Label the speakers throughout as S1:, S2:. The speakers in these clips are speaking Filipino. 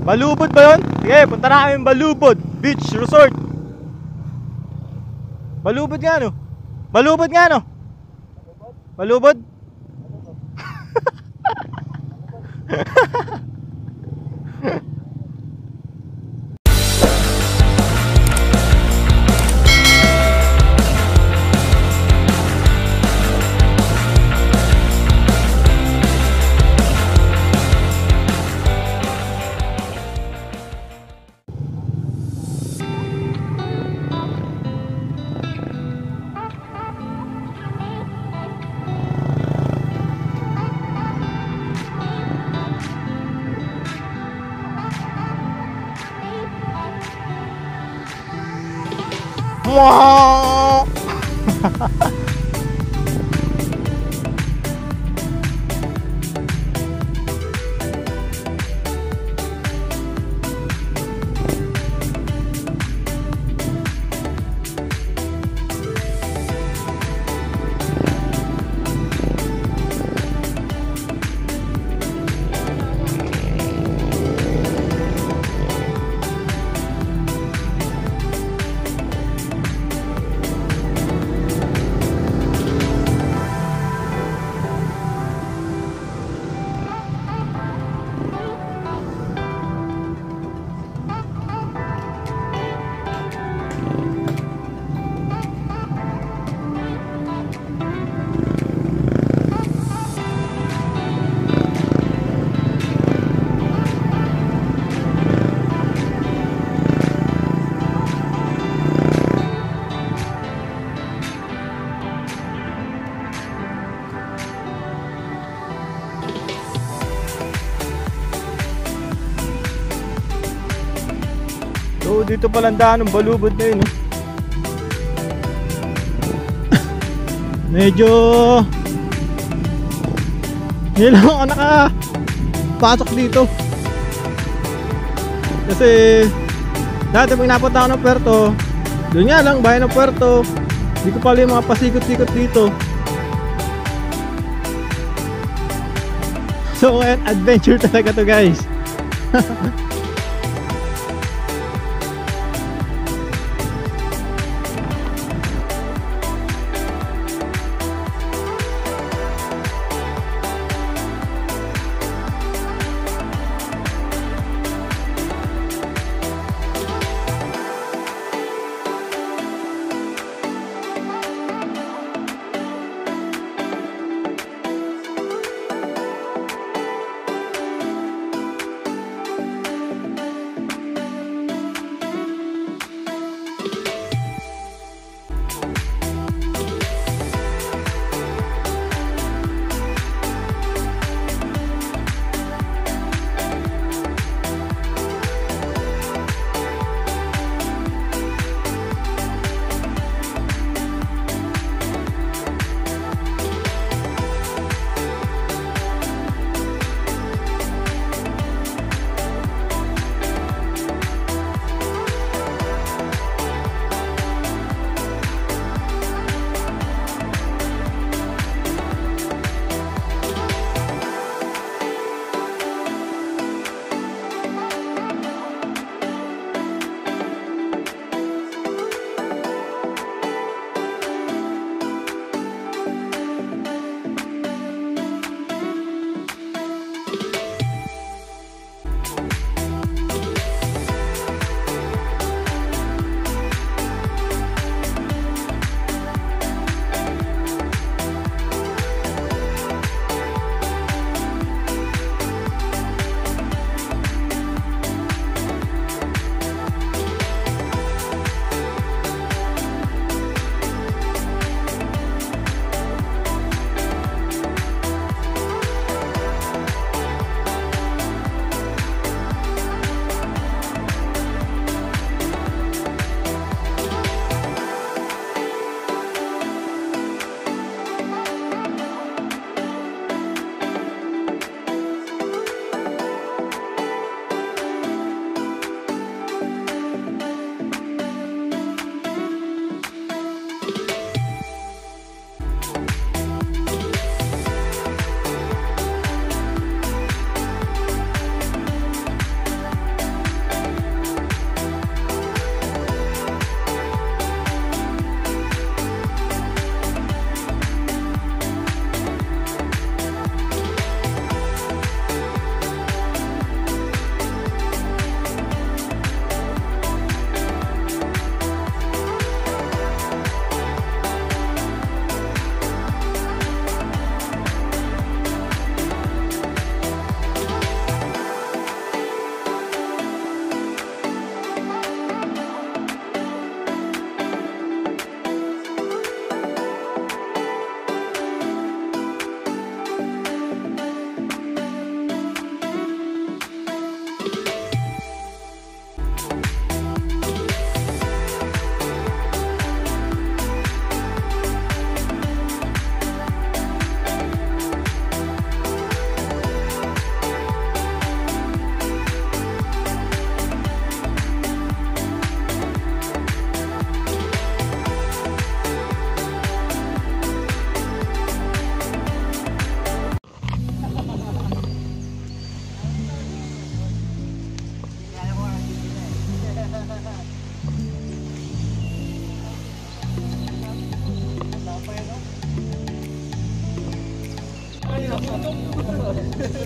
S1: Balubod ba yun? Sige, punta na kami Balubod Beach Resort. Balubod nga no? Balubod nga no? Balubod? Wow! So dito pala ang daan ng Balubod na yun, medyo hindi lang ako nakapasok dito kasi dati pag napunta ako ng Puerto, doon nga lang, bayan ng Puerto, hindi ko pala yung mga pasikot-sikot dito. So adventure talaga to guys.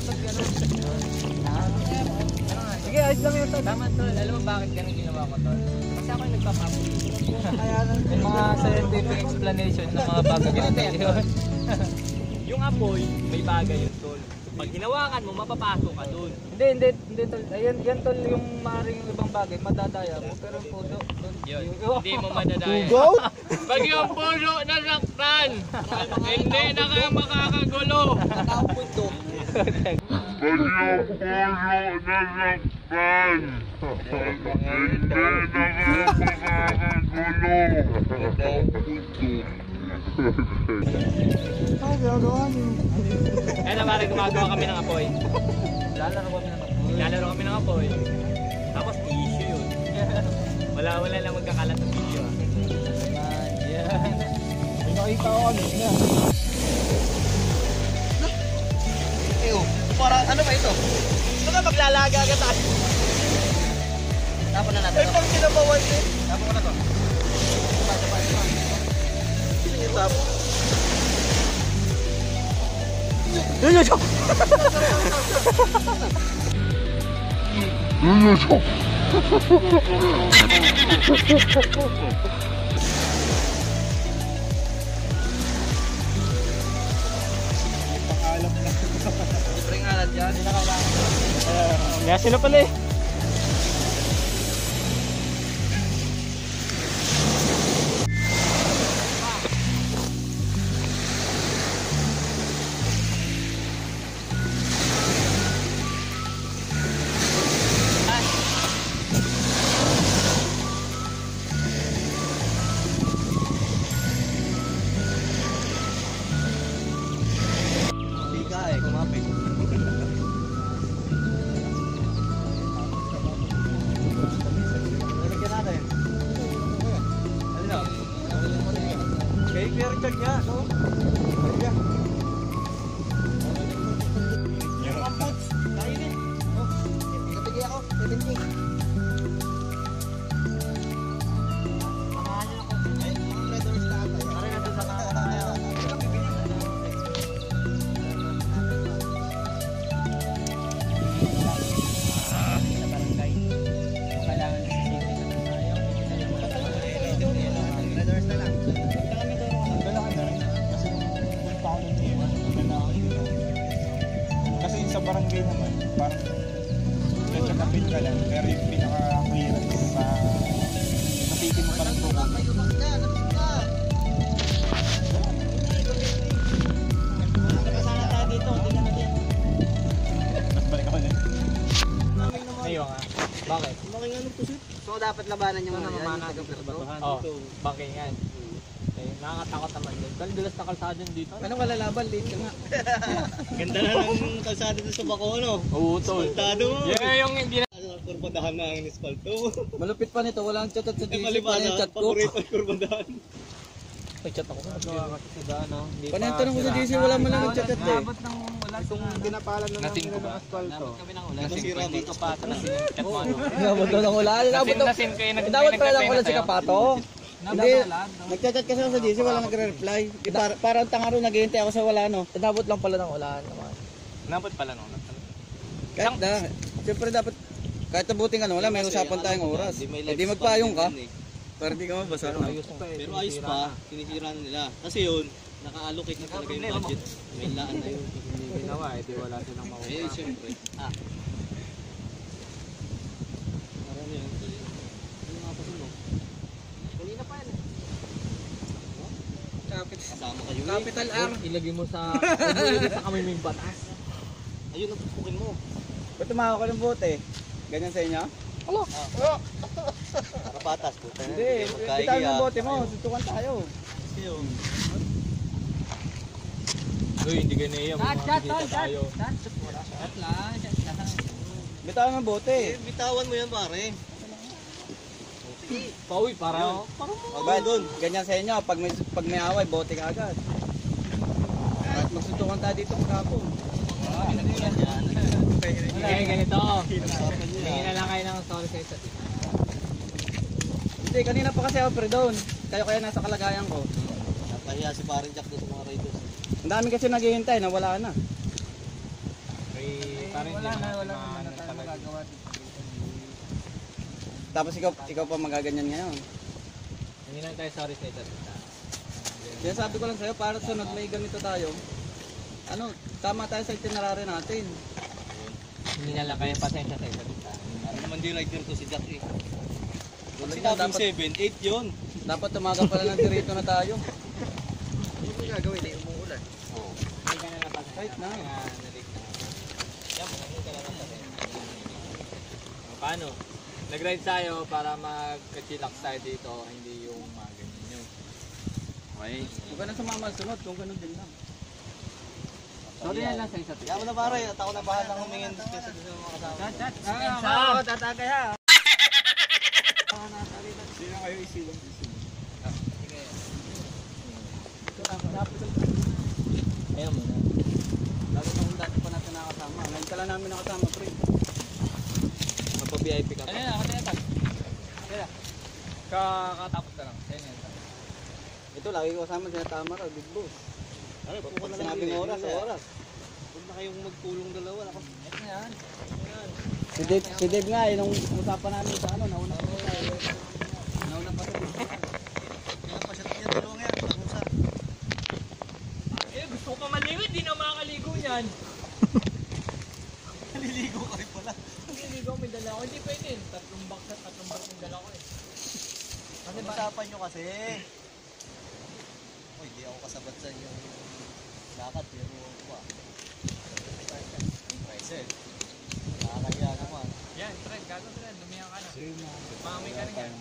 S2: pag gano'n. Sige, ayos lang yun, tol. Tama, tol. Alam mo bakit ganun ginawa ko, tol? Kasi ako yung nagpapapuli. May mga scientific explanation ng mga bagay yun. Yung apoy, may bagay yun, tol. Pag hinawakan mo, mapapasok ka dun. Hindi, tol. Ayan, yan, tol, yung maaaring yung ibang bagay, madadaya mo. Pero yung puso, tol. Yun, hindi mo madadaya.
S1: Pugo?
S2: Pag yung puso nasaktan, hindi na kayo makakagulo. Nakaupunto.
S3: Pag yung puso nasaktan, hindi na kayo makakagulo.
S2: Kaya na parang gumagawa kami ng apoy. Lalaro kami ng apoy. Tapos issue yun. Wala lang magkakalat ng video. Yan. May nakita ko kami.
S4: Parang ano ba ito?
S2: Baka maglalaga ka tayo.
S4: Tapon na natin.
S2: Ay, pang sinabawan din.
S4: Tapon ko na to. Tapon. Libreng alat yan. Hindi na kailangan.
S2: Kaya sila pala eh.
S4: Hindi ka eh, kumapit. Lalagyan natin. Ano na? Okay, clear check niya. So, ayan. Yung amputs, kainin. Oh, kapigay ako, 70. Samahan niyo ako. Ay, mga red doors lahat. Pare na doon sa mga
S5: Kasi yung sa barangay naman, parang check-upin ka lang, pero yung pinaka-clearance sa city mo pa lang tukod.
S4: Kasama tayo dito, tingnan natin.
S5: Mas balik ako na.
S2: Ngayon nga. Bakit?
S4: So dapat labanan yung
S2: Ano
S4: mga
S2: naman
S4: yan,
S2: natin
S4: yung
S2: batuhan? Oo, bangkingan. Eh, nakakatakot naman din. Dahil dulas na kalsada din dito.
S4: Ano ka lalaban, late ka nga.
S6: Ganda na ng kalsada doon sa Bacono.
S2: Oo, tol.
S6: Tado mo.
S2: Yan yung hindi na...
S6: Kurbadahan na ang ispalto.
S4: Malupit pa nito, walang chat at sa
S6: Ay,
S4: DC pa yung
S6: malibasa.
S4: chat ko.
S6: Paborito ang kurbadahan.
S2: May chat ako. Nagawa kasi sa daan, no? Hindi pa
S4: Panentanong ko sa DC, wala man lang chat at eh.
S2: Abot ng wala
S1: Kung dinapalan na
S2: Nasin
S1: namin
S2: ko
S1: ng
S2: ba?
S1: asfalto.
S2: Kami ng ulan.
S6: Nasira
S2: Hindi
S6: ba?
S2: ka pa ito nasin yung chat mo, ano?
S4: Inabot daw ng ulan.
S2: Nasin kayo
S4: Dapat pala lang ulan si
S2: sa'yo.
S4: Kapato. Hindi, nagchat-chat kasi ako sa DC, wala nagre-reply. Parang tanga rin, naghihintay ako sa wala, no? Inabot lang pala ng ulan naman.
S2: Nabot pala nung
S4: Kahit na, siyempre dapat, kahit nabuting ano, wala, may usapan tayong oras. Hindi magpayong ka, para di ka mabasa.
S6: Pero ayos pa, sinisira na nila. Kasi yun, naka-allocate na talaga yung budget. May laan na yun.
S2: Hindi ginawa, di wala silang makuha.
S6: Eh, siyempre. Marami yan. Ano nga pa sulo?
S4: Kanina pa yan.
S6: Kasama kayo eh.
S4: Capital R.
S2: Ilagay mo sa kamiming batas.
S6: Ayun, napupukin mo.
S4: Ba't tumawa ko ng bote? Ganyan sa inyo?
S6: Para patas. Puta.
S4: Hindi, bitawan mo yung bote mo, sutukan tayo.
S6: Kasi yun.
S2: Uy, hindi ganyan. Chat tayo.
S4: Bitawan mo yung bote.
S6: Eh, bitawan mo yan pare.
S2: Pauwi, para.
S4: Ba, doon, ganyan sa inyo, pag may away, bote ka agad. At magsutukan tayo dito maghapon.
S2: Hindi, ganito. Tingin na lang kayo ng sorry sa isa't isa.
S4: Hindi, kanina pa kasi ako pre doon. Kaya nasa kalagayan ko.
S6: Napahiya si paring Jack doon sa mga raiders.
S4: Ang dami kasi naghihintay na wala na.
S2: May Wala na tayo magagawa.
S4: Tapos ikaw pa magaganyan ngayon.
S2: Hindi lang tayo sorry sa isa't isa.
S4: Kaya sabi ko lang sa'yo, para sunod may ganito tayo. Ano, tama tayo sa itinerary natin.
S2: Hindi na lang kayo pasensya sa isa't isa.
S6: Ano naman di rider to si Jack eh.
S4: Tulad
S6: Sinabing
S4: dapat,
S6: 7, 8 yun.
S4: dapat tumaga pala ng dirito na tayo.
S2: Hindi ka na napasensya.
S4: Kahit na.
S2: Nalik na. Yan, hindi ka na napasensya. Paano? Nag-ride tayo para mag-chillax tayo dito, hindi yung mga ganyan yun. Okay?
S4: Huwag ka na sumama sunod kung ganun din lang.
S2: Sorry na lang sa isa't isa.
S6: Kaya mo na pare, at ako na bahala humingin sa mga kasama.
S2: Tatagay ha.
S5: Sino kayo isilang?
S2: Ayaw mo na.
S4: Lalo na kung dati pa natin nakasama. Ngayon ka lang namin nakasama, pre.
S2: Mapa-VIP ka pa. Ano na, kasi natag. Kaya, kakatapos ka lang. Sa'yo na yan.
S4: Ito, lagi ko kasama sila Tama raw, Big Boss.
S6: Ano,
S4: Pag
S6: pupunta na lang
S4: sinabing
S6: din,
S4: oras,
S6: yun na.
S4: oras.
S6: Huwag na kayong magpulong dalawa.
S2: Ito na yan.
S4: Si Dave nga, nung usapan namin sa ano, nauna pa tayo. Nauna pa tayo.
S6: Pinapasyat niya dalawa ngayon. Pag-usa.
S2: Eh, gusto ko pa maligo, di na makakaligo niyan.
S6: Naliligo ka rin pala.
S2: Maliligo, may dala ko. Hindi pwede. Tatlong box yung dala ko eh.
S6: Kasi usapan nyo kasi. Uy, di ako kasabat sa inyo. Lakad, pero ako pa. Tricep. Nakakaya naman.
S2: Yan, Fred, gago Fred. Lumiyan ka na. Mamay ka rin yan.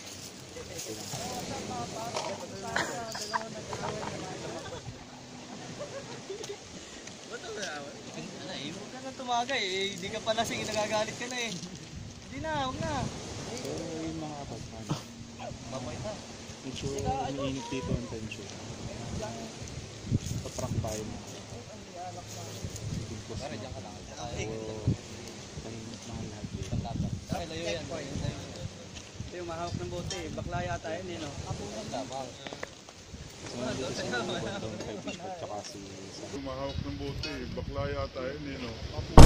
S6: Ano eh, huwag ka na tumagay eh. Hindi ka pa lasing, nagagalit ka na eh. Hindi na, huwag na.
S5: So, yung mga kapagman.
S6: Babay na.
S5: Medyo umiinit dito ang tension. Paprank tayo na. Big Boss na.
S6: Diyan ka lang.
S5: So, kanina mga lahat dito.
S6: Okay, layo yan.
S4: Ito yung mahawak ng bote, bakla yata yun eh, no?
S6: Tama.
S5: So, nandito si Bondong kay Bishop tsaka si Sam.
S3: Tumahawak ng bote, bakla yata yun eh, no?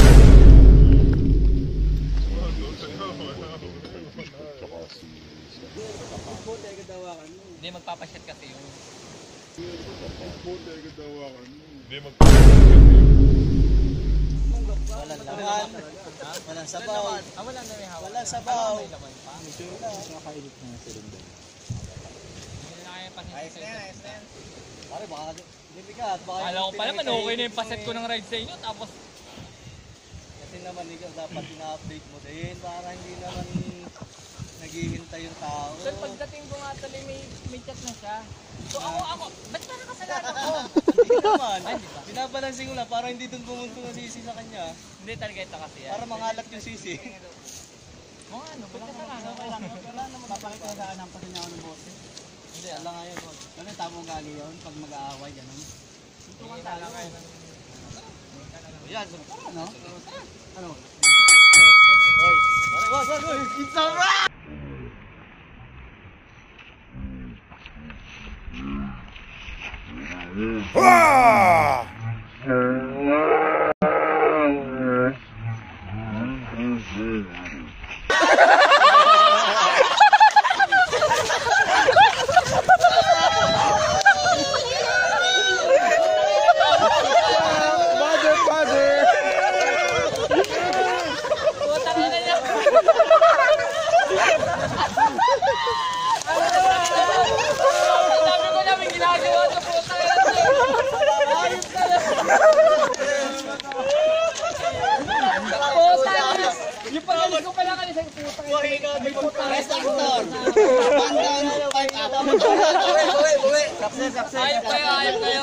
S5: Tsaka si Sam.
S4: Bote, agadawakan mo.
S2: Hindi, magpapasyat kasi yung...
S3: Bote, agad dawakan mo. Hindi
S6: Walang laman. Walang sabaw.
S2: wala na may hawak.
S6: Walang sabaw.
S2: May laman pa.
S5: Medyo mas nakakainit na sila doon.
S2: Hindi na kaya pasensya sa isa.
S6: Pare, baka bibigat.
S2: Kala ko pa naman okay na yung paset ko ng ride sa inyo. Tapos,
S6: Kasi naman ikaw dapat ina-update mo din para hindi naman naghihintay yung tao.
S2: sir, pagdating ko nga tuloy may chat na siya. So ako, ba't pa nakasalanan ko?
S6: Hindi naman.
S2: Ay, di ba?
S6: Binabalancing ko lang para hindi doon pumunto ng sisi sa kanya.
S2: Hindi talaga ito kasi yan.
S6: Para mangalat yung sisi.
S2: Mga ano, ba't kasalanan ko?
S4: Wala naman papakita sa akin ang pasinyaw ng bote.
S6: Hindi, alam nga yun.
S4: Ano yung tamang gali yun pag mag-aaway, gano'n?
S2: Tungan tayo.
S6: Yan.
S4: Ano? Ano?
S6: Hoy. Pare, boss, boss. It's alright!
S2: Sabi ko namin ginagawa sa puta. Yung pagalis ko pala kanina sa puta. May puta.
S6: Rest actor. Pandan.
S2: Ayop kayo, ayop kayo.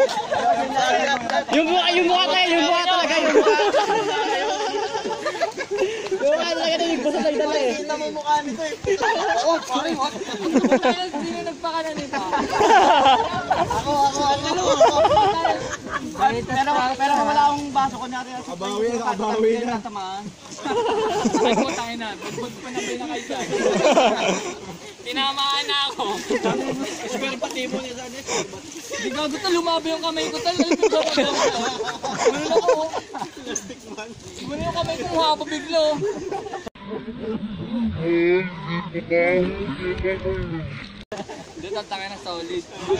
S4: Yung mukha tayo, yung mukha talaga, yung mukha. Yung mukha talaga na yung gusto tayo dala eh.
S6: Kita mo mukha nito eh.
S2: Sino nagpakana nito?
S6: Ako.
S4: Pero wala akong baso ko natin.
S5: Nakabawi na.
S4: Tamaan.
S2: Ay ko tayo na. Bugbog pa na binakay dyan. Tinamaan na ako.
S6: Pero pati mo niya sa net.
S2: Hindi gago to, lumabi yung kamay ko tal. Ano ako?
S6: naman.
S2: Muna yung kamay ko mukha pa biglo. Hindi, tatangin na solid.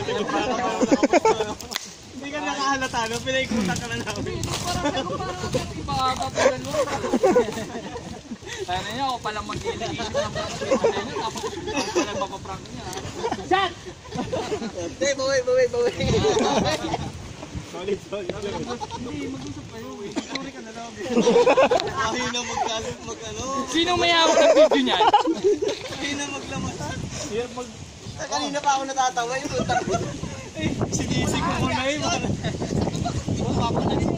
S6: Hindi ka nakahalata, no? Pinaikutan ka na namin.
S2: Parang ipakakatagal mo. Kaya na niya, ako palang mag-iisip ng prank. Tapos pala mapaprank niya. Shot!
S6: Hindi, bawi.
S5: Solid.
S2: Hindi, mag-usap kayo.
S6: Sorry ka na lang. Ayaw na mag-ano.
S2: Sino may hawak ng video niyan?
S6: Ayaw na maglamatan. Kanina pa ako natatawa yung utang. Sinisig ko muna yun.